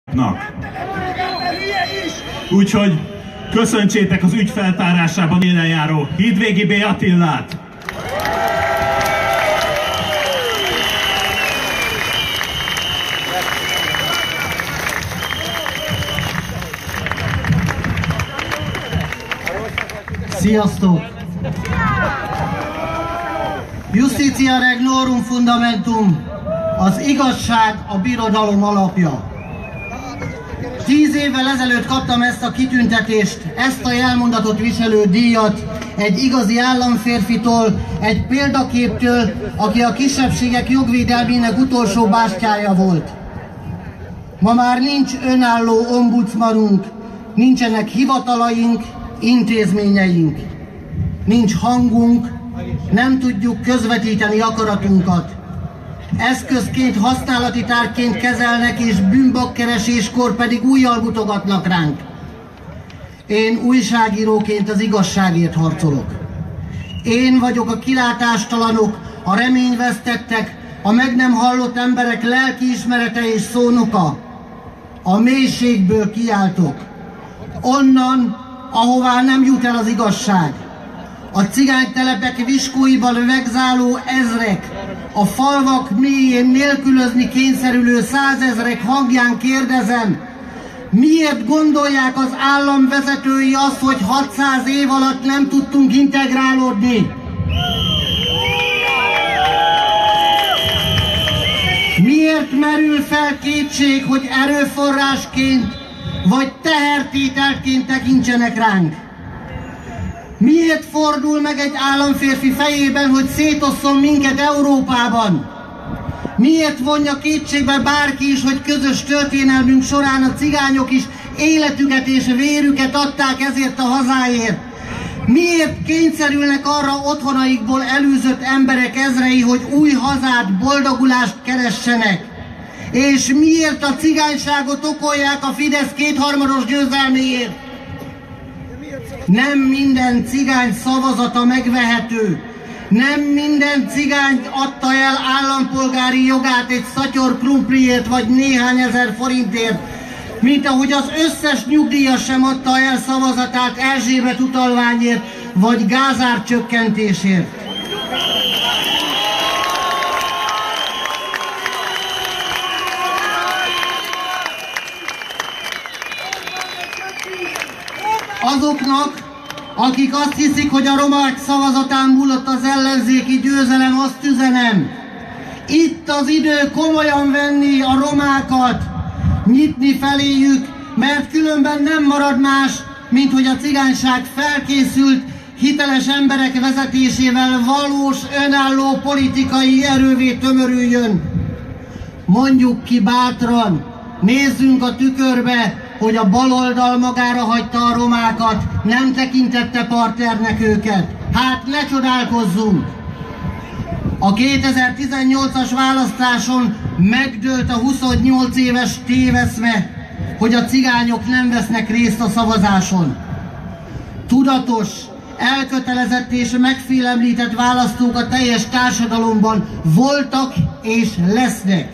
Úgyhogy köszöntsétek az ügy feltárásában élen járó Hídvégi B. Attillát! Sziasztok! Justitia regnorum fundamentum, az igazság a birodalom alapja. 10 évvel ezelőtt kaptam ezt a kitüntetést, ezt a jelmondatot viselő díjat egy igazi államférfitól, egy példaképtől, aki a kisebbségek jogvédelmének utolsó bástyája volt. Ma már nincs önálló ombudsmanunk, nincsenek hivatalaink, intézményeink. Nincs hangunk, nem tudjuk közvetíteni akaratunkat. Eszközként, használati tárgyként kezelnek, és bűnbakkereséskor pedig újjal mutogatnak ránk. Én újságíróként az igazságért harcolok. Én vagyok a kilátástalanok, a reményvesztettek, a meg nem hallott emberek lelkiismerete és szónoka. A mélységből kiáltok. Onnan, ahová nem jut el az igazság. A cigánytelepek viskóiban vegzáló ezrek, a falvak mélyén nélkülözni kényszerülő százezrek hangján kérdezem, miért gondolják az állam vezetői azt, hogy 600 év alatt nem tudtunk integrálódni? Miért merül fel kétség, hogy erőforrásként vagy tehertételként tekintsenek ránk? Miért fordul meg egy államférfi fejében, hogy szétosszon minket Európában? Miért vonja kétségbe bárki is, hogy közös történelmünk során a cigányok is életüket és vérüket adták ezért a hazáért? Miért kényszerülnek arra otthonaikból elűzött emberek ezrei, hogy új hazát, boldogulást keressenek? És miért a cigányságot okolják a Fidesz kétharmados győzelméért? Nem minden cigány szavazata megvehető. Nem minden cigány adta el állampolgári jogát egy szatyor krumpliért vagy néhány ezer forintért, mint ahogy az összes nyugdíjas sem adta el szavazatát Erzsébet utalványért vagy gázár csökkentésért. Azoknak, akik azt hiszik, hogy a romák szavazatán múlott az ellenzéki győzelem, azt üzenem. Itt az idő komolyan venni a romákat, nyitni feléjük, mert különben nem marad más, mint hogy a cigányság felkészült, hiteles emberek vezetésével valós, önálló politikai erővé tömörüljön. Mondjuk ki bátran, nézzünk a tükörbe, hogy a baloldal magára hagyta a romákat, nem tekintette partnernek őket. Hát ne csodálkozzunk! A 2018-as választáson megdőlt a 28 éves téveszme, hogy a cigányok nem vesznek részt a szavazáson. Tudatos, elkötelezett és megfélemlített választók a teljes társadalomban voltak és lesznek.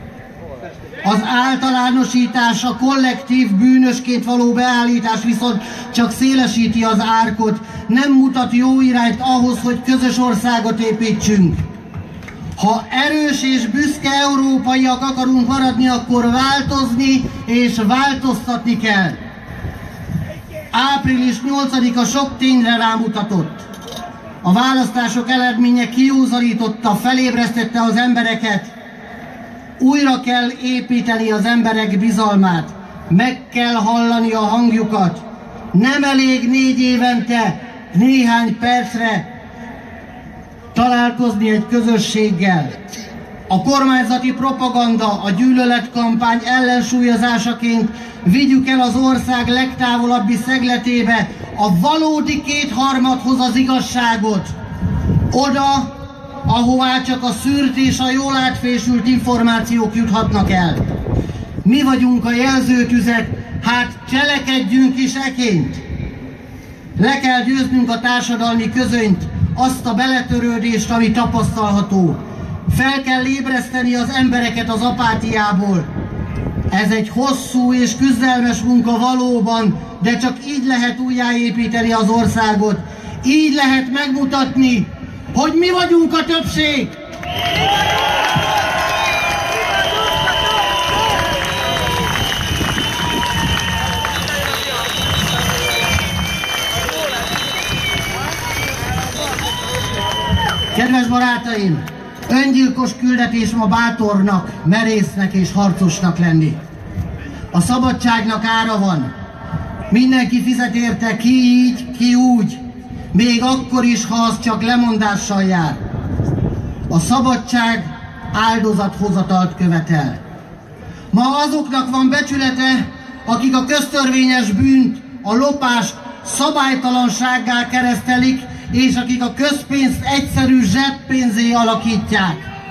Az általánosítás, a kollektív bűnösként való beállítás viszont csak szélesíti az árkot, nem mutat jó irányt ahhoz, hogy közös országot építsünk. Ha erős és büszke európaiak akarunk maradni, akkor változni és változtatni kell. Április 8-a sok tényre rámutatott. A választások eredménye kiúzanította, felébresztette az embereket. Újra kell építeni az emberek bizalmát, meg kell hallani a hangjukat. Nem elég 4 évente, néhány percre találkozni egy közösséggel. A kormányzati propaganda, a gyűlöletkampány ellensúlyozásaként vigyük el az ország legtávolabbi szegletébe a valódi kétharmadhoz az igazságot. Oda, ahová csak a szűrt és a jól átfésült információk juthatnak el. Mi vagyunk a jelzőtüzek, hát cselekedjünk is eként. Le kell győznünk a társadalmi közönyt, azt a beletörődést, ami tapasztalható. Fel kell ébreszteni az embereket az apátiából. Ez egy hosszú és küzdelmes munka valóban, de csak így lehet újjáépíteni az országot. Így lehet megmutatni, hogy mi vagyunk a többség. Kedves barátaim, öngyilkos küldetés ma bátornak, merésznek és harcosnak lenni. A szabadságnak ára van. Mindenki fizet érte, ki így, ki úgy, még akkor is, ha az csak lemondással jár. A szabadság áldozathozatalt követel. Ma azoknak van becsülete, akik a köztörvényes bűnt, a lopást szabálytalansággá keresztelik, és akik a közpénzt egyszerű zseppénzé alakítják.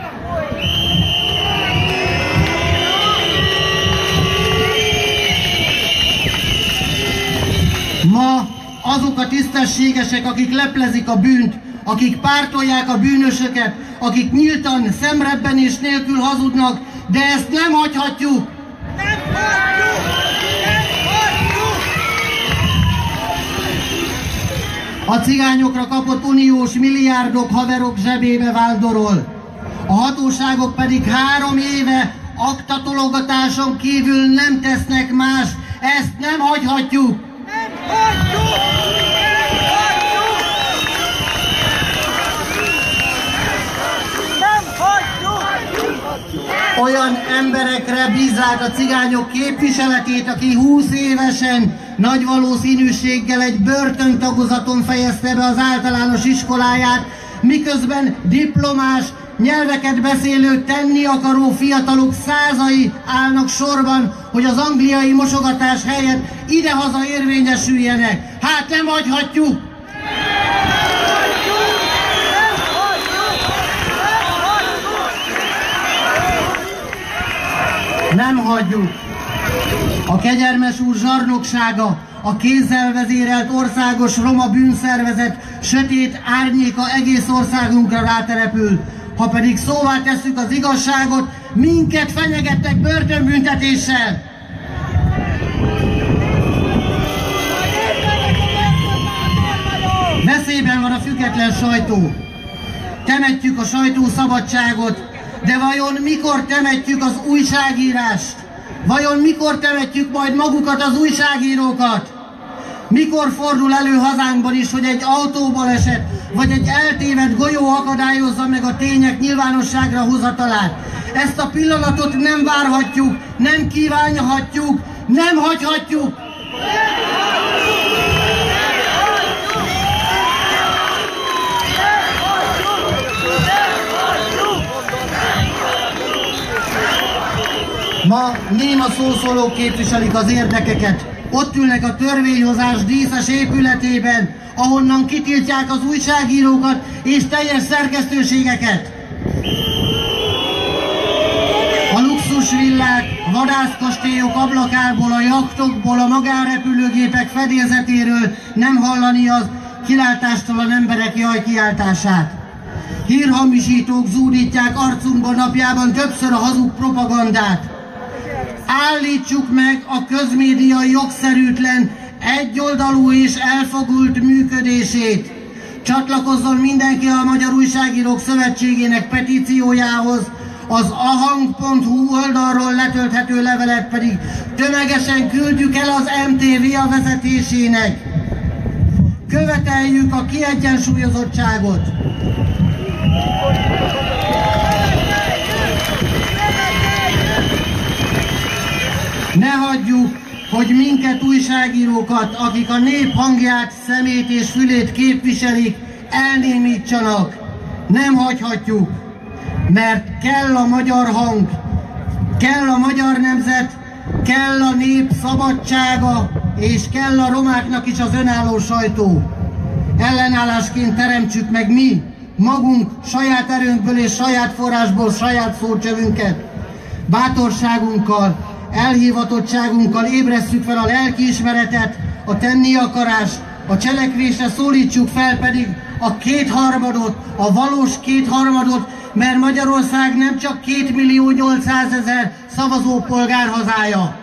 Ma azok a tisztességesek, akik leplezik a bűnt, akik pártolják a bűnösöket, akik nyíltan, szemrebbenés nélkül hazudnak, de ezt nem hagyhatjuk. Nem hagyjuk! Nem hagyjuk! A cigányokra kapott uniós milliárdok haverok zsebébe vándorol. A hatóságok pedig 3 éve aktatologatáson kívül nem tesznek más. Ezt nem hagyhatjuk! Nem hagyjuk! Nem hagyjuk! Olyan emberekre bízzák a cigányok képviseletét, aki 20 évesen nagy valószínűséggel egy börtöntagozaton fejezte be az általános iskoláját, miközben diplomás, nyelveket beszélő, tenni akaró fiatalok százai állnak sorban, hogy az angliai mosogatás helyett idehaza érvényesüljenek. Hát nem hagyhatjuk! Nem hagyjuk! A Kegyelmes úr zsarnoksága, a kézzel vezérelt országos roma bűnszervezet sötét árnyéka egész országunkra ráterepül. Ha pedig szóvá tesszük az igazságot, minket fenyegettek börtönbüntetéssel. Veszélyben van a független sajtó. Temetjük a sajtószabadságot, de vajon mikor temetjük az újságírást? Vajon mikor temetjük majd magukat, az újságírókat? Mikor fordul elő hazánkban is, hogy egy autóbaleset vagy egy eltévedt golyó akadályozza meg a tények nyilvánosságra hozatalát? Ezt a pillanatot nem várhatjuk, nem kívánhatjuk, nem hagyhatjuk! Ma néma szószólók képviselik az érdekeket. Ott ülnek a törvényhozás díszes épületében, ahonnan kitiltják az újságírókat és teljes szerkesztőségeket. A luxusvillák, vadászkastélyok ablakából, a jachtokból, a magánrepülőgépek fedélzetéről nem hallani az kilátástalan emberek jajkiáltását. Hírhamisítók zúdítják arcunkba napjában többször a hazug propagandát. Állítsuk meg a közmédia jogszerűtlen, egyoldalú és elfogult működését. Csatlakozzon mindenki a Magyar Újságírók Szövetségének petíciójához, az ahang.hu oldalról letölthető levelet pedig tömegesen küldjük el az MTV vezetésének. Követeljük a kiegyensúlyozottságot. Ne hagyjuk, hogy minket újságírókat, akik a nép hangját, szemét és fülét képviselik, elnémítsanak. Nem hagyhatjuk, mert kell a magyar hang, kell a magyar nemzet, kell a nép szabadsága, és kell a romáknak is az önálló sajtó. Ellenállásként teremtsük meg mi, magunk, saját erőnkből és saját forrásból saját szócsövünket. Bátorságunkkal, elhivatottságunkkal ébresszük fel a lelkiismeretet, a tenni akarást, a cselekvésre szólítsuk fel pedig a kétharmadot, a valós kétharmadot, mert Magyarország nem csak 2.800.000 szavazópolgár hazája.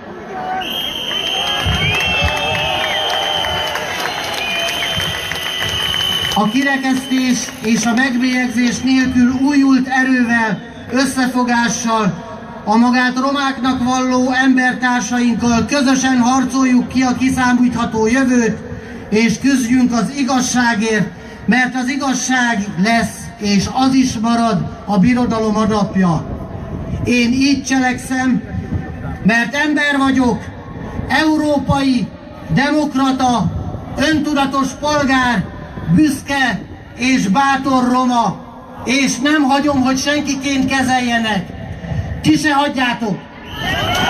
A kirekesztés és a megbélyegzés nélkül újult erővel, összefogással, a magát romáknak valló embertársainkkal közösen harcoljuk ki a kiszámítható jövőt, és küzdjünk az igazságért, mert az igazság lesz, és az is marad a birodalom alapja. Én így cselekszem, mert ember vagyok, európai, demokrata, öntudatos polgár, büszke és bátor roma, és nem hagyom, hogy senkiként kezeljenek. Ki se hagyjátok!